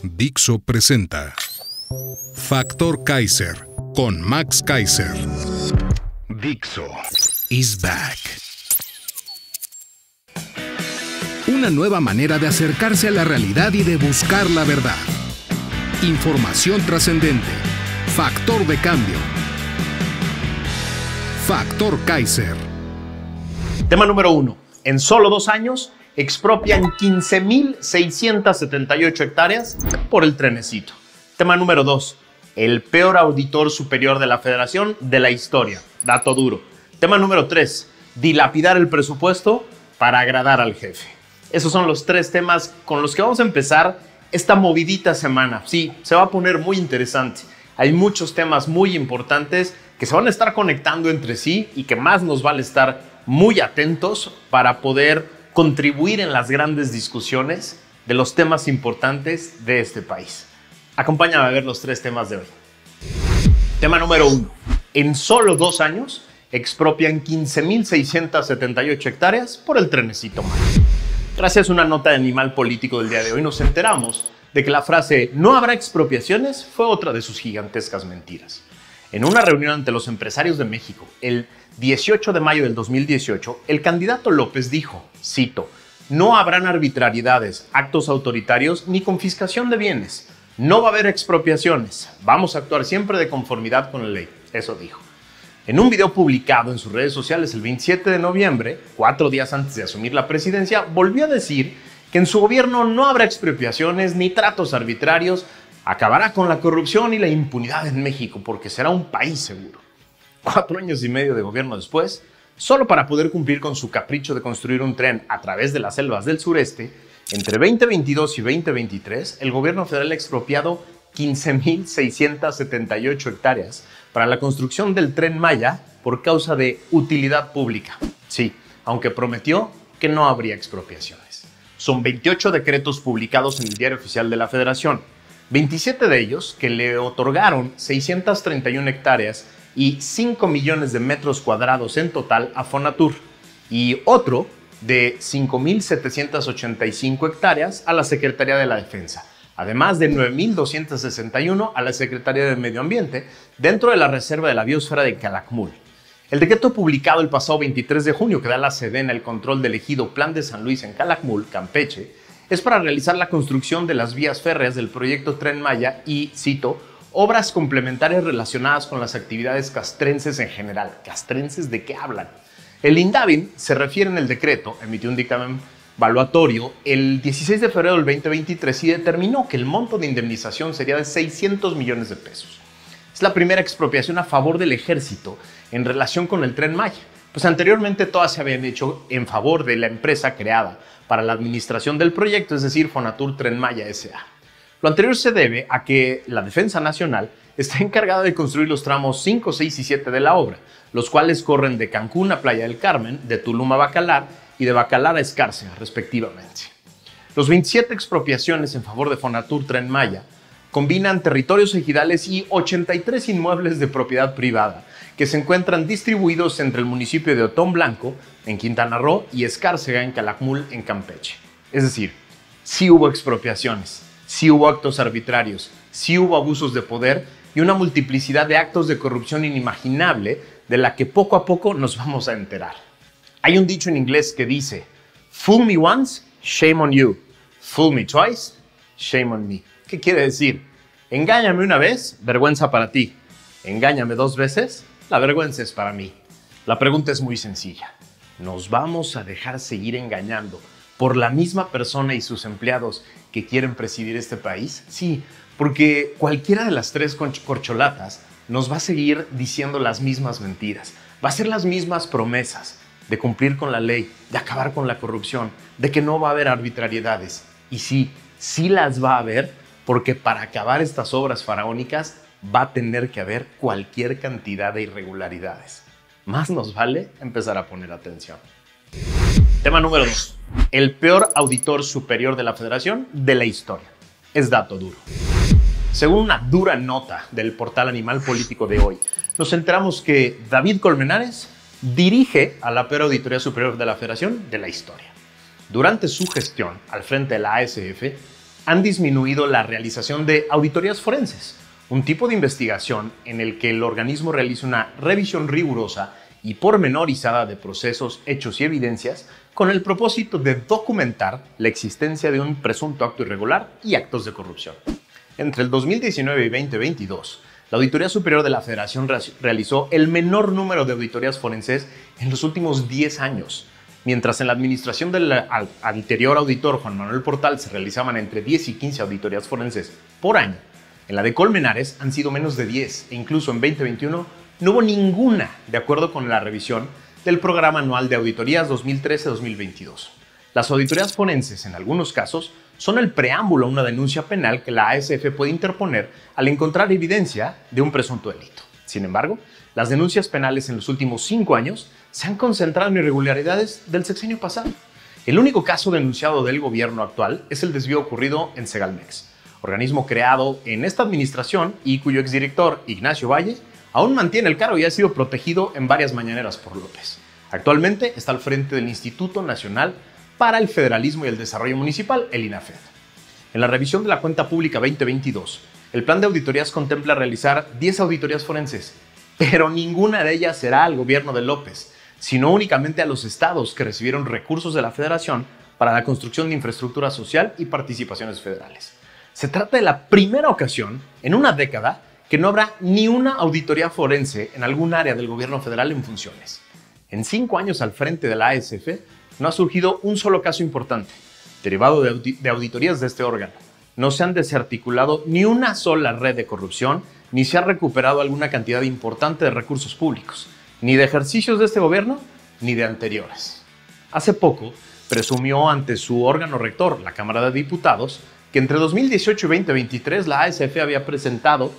Dixo presenta Factor Kaiser con Max Kaiser. Dixo is back. Una nueva manera de acercarse a la realidad y de buscar la verdad. Información trascendente. Factor de cambio. Factor Kaiser. Tema número 1. En solo 2 años, expropian 15.678 hectáreas por el trenecito. Tema número 2. El peor auditor superior de la Federación de la historia. Dato duro. Tema número 3. Dilapidar el presupuesto para agradar al jefe. Esos son los 3 temas con los que vamos a empezar esta movidita semana. Sí, se va a poner muy interesante. Hay muchos temas muy importantes que se van a estar conectando entre sí y que más nos vale estar muy atentos para poder contribuir en las grandes discusiones de los temas importantes de este país. Acompáñame a ver los 3 temas de hoy. Tema número 1. En solo 2 años, expropian 15.678 hectáreas por el trenecito Maya. Gracias a una nota de Animal Político del día de hoy, nos enteramos de que la frase "no habrá expropiaciones" fue otra de sus gigantescas mentiras. En una reunión ante los empresarios de México, el 18 de mayo del 2018, el candidato López dijo, cito, "No habrán arbitrariedades, actos autoritarios ni confiscación de bienes. No va a haber expropiaciones. Vamos a actuar siempre de conformidad con la ley". Eso dijo. En un video publicado en sus redes sociales el 27 de noviembre, 4 días antes de asumir la presidencia, volvió a decir que en su gobierno no habrá expropiaciones ni tratos arbitrarios, acabará con la corrupción y la impunidad en México porque será un país seguro. 4 años y medio de gobierno después, solo para poder cumplir con su capricho de construir un tren a través de las selvas del sureste, entre 2022 y 2023, el gobierno federal ha expropiado 15.678 hectáreas para la construcción del Tren Maya por causa de utilidad pública. Sí, aunque prometió que no habría expropiaciones. Son 28 decretos publicados en el Diario Oficial de la Federación, 27 de ellos que le otorgaron 631 hectáreas y 5 millones de metros cuadrados en total a Fonatur, y otro de 5.785 hectáreas a la Secretaría de la Defensa, además de 9.261 a la Secretaría de Medio Ambiente dentro de la Reserva de la Biosfera de Calakmul. El decreto publicado el pasado 23 de junio que da a la Sedena el control del ejido Plan de San Luis en Calakmul, Campeche, es para realizar la construcción de las vías férreas del proyecto Tren Maya y, cito, obras complementarias relacionadas con las actividades castrenses en general. ¿Castrenses de qué hablan? El INDAVIN se refiere en el decreto, emitió un dictamen valuatorio el 16 de febrero del 2023 y determinó que el monto de indemnización sería de 600 millones de pesos. Es la primera expropiación a favor del ejército en relación con el Tren Maya, pues anteriormente todas se habían hecho en favor de la empresa creada para la administración del proyecto, es decir, Fonatur Tren Maya S.A. Lo anterior se debe a que la Defensa Nacional está encargada de construir los tramos 5, 6 y 7 de la obra, los cuales corren de Cancún a Playa del Carmen, de Tulum a Bacalar y de Bacalar a Escárcega, respectivamente. Los 27 expropiaciones en favor de Fonatur Tren Maya combinan territorios ejidales y 83 inmuebles de propiedad privada que se encuentran distribuidos entre el municipio de Otón Blanco, en Quintana Roo, y Escárcega, en Calakmul, en Campeche. Es decir, sí hubo expropiaciones, sí hubo actos arbitrarios, sí hubo abusos de poder y una multiplicidad de actos de corrupción inimaginable de la que poco a poco nos vamos a enterar. Hay un dicho en inglés que dice, "Fool me once, shame on you. Fool me twice, shame on me". ¿Qué quiere decir? Engáñame una vez, vergüenza para ti. Engáñame 2 veces, la vergüenza es para mí. La pregunta es muy sencilla. ¿Nos vamos a dejar seguir engañando por la misma persona y sus empleados que quieren presidir este país? Sí, porque cualquiera de las 3 corcholatas nos va a seguir diciendo las mismas mentiras. Va a hacer las mismas promesas de cumplir con la ley, de acabar con la corrupción, de que no va a haber arbitrariedades. Y sí, sí las va a haber, porque para acabar estas obras faraónicas va a tener que haber cualquier cantidad de irregularidades. Más nos vale empezar a poner atención. Tema número 2. El peor auditor superior de la Federación de la historia. Es dato duro. Según una dura nota del portal Animal Político de hoy, nos enteramos que David Colmenares dirige a la peor auditoría superior de la Federación de la historia. Durante su gestión al frente de la ASF, han disminuido la realización de auditorías forenses, un tipo de investigación en el que el organismo realiza una revisión rigurosa y pormenorizada de procesos, hechos y evidencias con el propósito de documentar la existencia de un presunto acto irregular y actos de corrupción. Entre el 2019 y 2022, la Auditoría Superior de la Federación realizó el menor número de auditorías forenses en los últimos 10 años, mientras en la administración del anterior auditor Juan Manuel Portal se realizaban entre 10 y 15 auditorías forenses por año. En la de Colmenares han sido menos de 10 e incluso en 2021 no hubo ninguna, de acuerdo con la revisión del Programa Anual de Auditorías 2013-2022. Las auditorías forenses, en algunos casos, son el preámbulo a una denuncia penal que la ASF puede interponer al encontrar evidencia de un presunto delito. Sin embargo, las denuncias penales en los últimos 5 años se han concentrado en irregularidades del sexenio pasado. El único caso denunciado del gobierno actual es el desvío ocurrido en Segalmex, organismo creado en esta administración y cuyo exdirector, Ignacio Valle, aún mantiene el cargo y ha sido protegido en varias mañaneras por López. Actualmente está al frente del Instituto Nacional para el Federalismo y el Desarrollo Municipal, el INAFED. En la revisión de la cuenta pública 2022, el plan de auditorías contempla realizar 10 auditorías forenses, pero ninguna de ellas será al gobierno de López, sino únicamente a los estados que recibieron recursos de la Federación para la construcción de infraestructura social y participaciones federales. Se trata de la primera ocasión en una década que no habrá ni una auditoría forense en algún área del gobierno federal en funciones. En 5 años al frente de la ASF, no ha surgido un solo caso importante, derivado de auditorías de este órgano. No se han desarticulado ni una sola red de corrupción, ni se ha recuperado alguna cantidad importante de recursos públicos, ni de ejercicios de este gobierno, ni de anteriores. Hace poco, presumió ante su órgano rector, la Cámara de Diputados, que entre 2018 y 2023 la ASF había presentado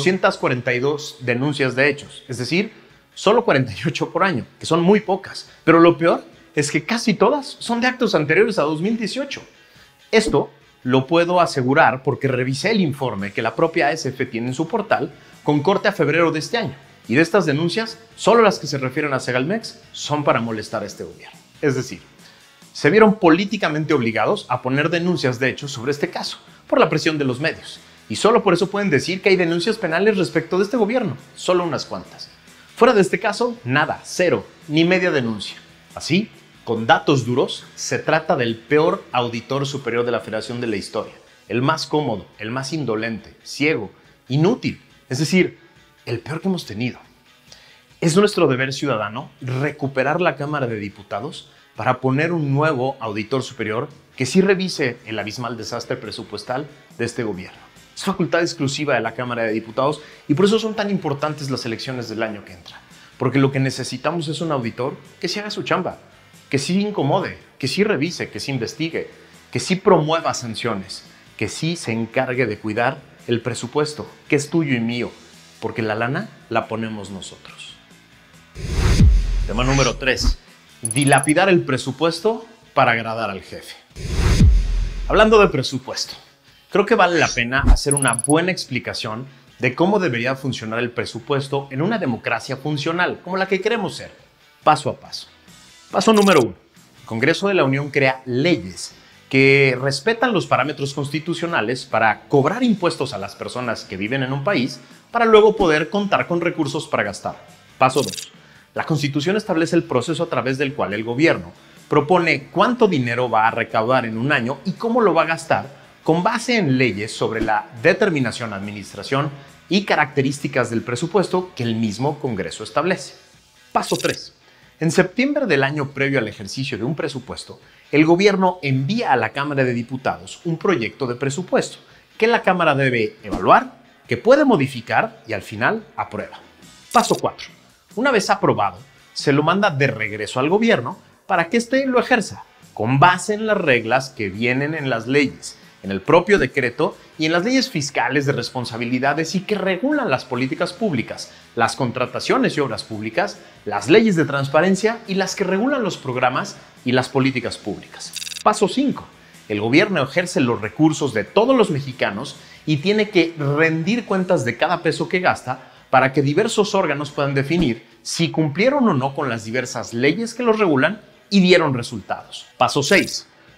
242 denuncias de hechos, es decir, solo 48 por año, que son muy pocas. Pero lo peor es que casi todas son de actos anteriores a 2018. Esto lo puedo asegurar porque revisé el informe que la propia ASF tiene en su portal con corte a febrero de este año. Y de estas denuncias, solo las que se refieren a Segalmex son para molestar a este gobierno. Es decir, se vieron políticamente obligados a poner denuncias de hechos sobre este caso, por la presión de los medios. Y solo por eso pueden decir que hay denuncias penales respecto de este gobierno, solo unas cuantas. Fuera de este caso, nada, cero, ni media denuncia. Así, con datos duros, se trata del peor auditor superior de la Federación de la historia, el más cómodo, el más indolente, ciego, inútil, es decir, el peor que hemos tenido. Es nuestro deber ciudadano recuperar la Cámara de Diputados para poner un nuevo auditor superior que sí revise el abismal desastre presupuestal de este gobierno. Es facultad exclusiva de la Cámara de Diputados y por eso son tan importantes las elecciones del año que entra. Porque lo que necesitamos es un auditor que sí haga su chamba, que sí incomode, que sí revise, que sí investigue, que sí promueva sanciones, que sí se encargue de cuidar el presupuesto, que es tuyo y mío, porque la lana la ponemos nosotros. Tema número 3. Dilapidar el presupuesto para agradar al jefe. Hablando de presupuesto, creo que vale la pena hacer una buena explicación de cómo debería funcionar el presupuesto en una democracia funcional, como la que queremos ser, paso a paso. Paso número 1. El Congreso de la Unión crea leyes que respetan los parámetros constitucionales para cobrar impuestos a las personas que viven en un país para luego poder contar con recursos para gastar. Paso 2. La Constitución establece el proceso a través del cual el gobierno propone cuánto dinero va a recaudar en un año y cómo lo va a gastar con base en leyes sobre la determinación, administración y características del presupuesto que el mismo Congreso establece. Paso 3. En septiembre del año previo al ejercicio de un presupuesto, el gobierno envía a la Cámara de Diputados un proyecto de presupuesto que la Cámara debe evaluar, que puede modificar y al final aprueba. Paso 4. Una vez aprobado, se lo manda de regreso al gobierno para que éste lo ejerza, con base en las reglas que vienen en las leyes, en el propio decreto y en las leyes fiscales de responsabilidades y que regulan las políticas públicas, las contrataciones y obras públicas, las leyes de transparencia y las que regulan los programas y las políticas públicas. Paso 5. El gobierno ejerce los recursos de todos los mexicanos y tiene que rendir cuentas de cada peso que gasta para que diversos órganos puedan definir si cumplieron o no con las diversas leyes que los regulan y dieron resultados. Paso 6.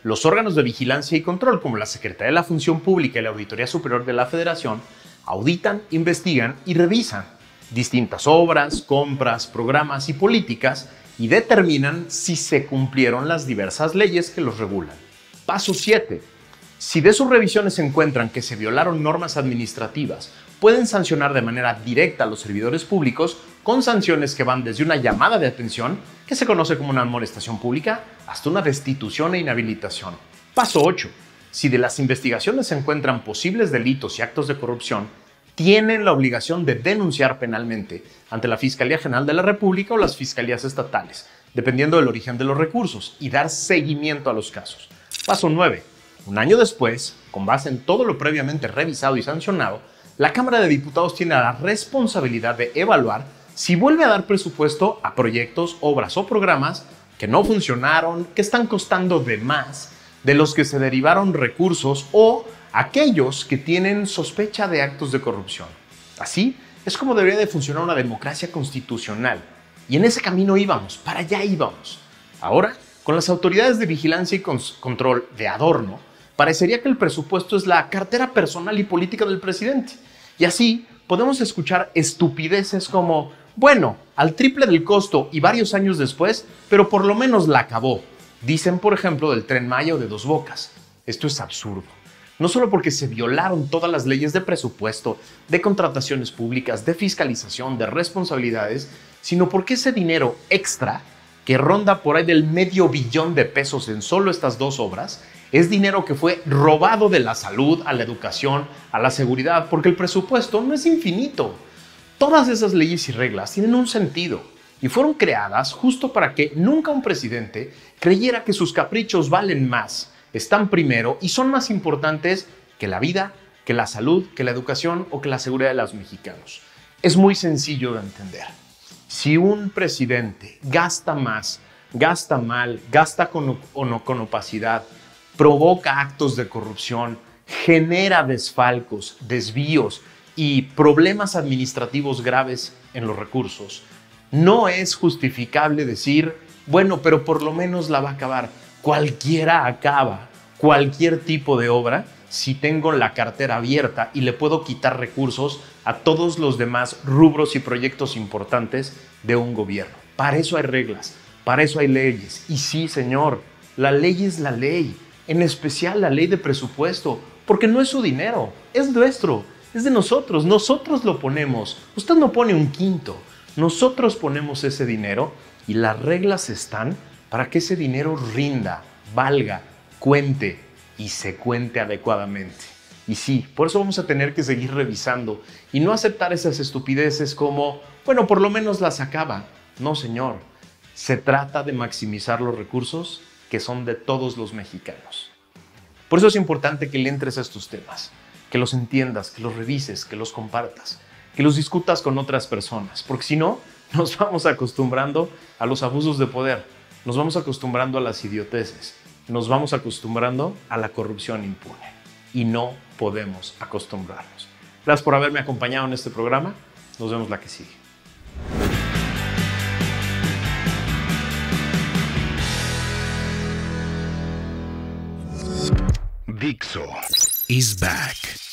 Los órganos de vigilancia y control, como la Secretaría de la Función Pública y la Auditoría Superior de la Federación, auditan, investigan y revisan distintas obras, compras, programas y políticas y determinan si se cumplieron las diversas leyes que los regulan. Paso 7. Si de sus revisiones se encuentran que se violaron normas administrativas, pueden sancionar de manera directa a los servidores públicos con sanciones que van desde una llamada de atención, que se conoce como una amonestación pública, hasta una destitución e inhabilitación. Paso 8. Si de las investigaciones se encuentran posibles delitos y actos de corrupción, tienen la obligación de denunciar penalmente ante la Fiscalía General de la República o las fiscalías estatales, dependiendo del origen de los recursos, y dar seguimiento a los casos. Paso 9. Un año después, con base en todo lo previamente revisado y sancionado, la Cámara de Diputados tiene la responsabilidad de evaluar si vuelve a dar presupuesto a proyectos, obras o programas que no funcionaron, que están costando de más, de los que se derivaron recursos o aquellos que tienen sospecha de actos de corrupción. Así es como debería de funcionar una democracia constitucional. Y en ese camino íbamos, para allá íbamos. Ahora, con las autoridades de vigilancia y control de adorno, parecería que el presupuesto es la cartera personal y política del presidente. Y así podemos escuchar estupideces como, bueno, al triple del costo y varios años después, pero por lo menos la acabó. Dicen, por ejemplo, del Tren Maya o de Dos Bocas. Esto es absurdo. No solo porque se violaron todas las leyes de presupuesto, de contrataciones públicas, de fiscalización, de responsabilidades, sino porque ese dinero extra, que ronda por ahí del $500 millón de pesos en solo estas dos obras, es dinero que fue robado de la salud, a la educación, a la seguridad, porque el presupuesto no es infinito. Todas esas leyes y reglas tienen un sentido y fueron creadas justo para que nunca un presidente creyera que sus caprichos valen más, están primero y son más importantes que la vida, que la salud, que la educación o que la seguridad de los mexicanos. Es muy sencillo de entender. Si un presidente gasta más, gasta mal, gasta con opacidad, provoca actos de corrupción, genera desfalcos, desvíos y problemas administrativos graves en los recursos, no es justificable decir, bueno, pero por lo menos la va a acabar. Cualquiera acaba cualquier tipo de obra si tengo la cartera abierta y le puedo quitar recursos a todos los demás rubros y proyectos importantes de un gobierno. Para eso hay reglas, para eso hay leyes. Y sí, señor, la ley es la ley, en especial la ley de presupuesto, porque no es su dinero, es nuestro, es de nosotros lo ponemos. Usted no pone un quinto, nosotros ponemos ese dinero y las reglas están para que ese dinero rinda, valga, cuente y se cuente adecuadamente. Y sí, por eso vamos a tener que seguir revisando y no aceptar esas estupideces como, bueno, por lo menos las acaba. No, señor. Se trata de maximizar los recursos que son de todos los mexicanos. Por eso es importante que le entres a estos temas, que los entiendas, que los revises, que los compartas, que los discutas con otras personas, porque si no, nos vamos acostumbrando a los abusos de poder, nos vamos acostumbrando a las idioteces, nos vamos acostumbrando a la corrupción impune y no podemos acostumbrarnos. Gracias por haberme acompañado en este programa. Nos vemos la que sigue. Dixo is back.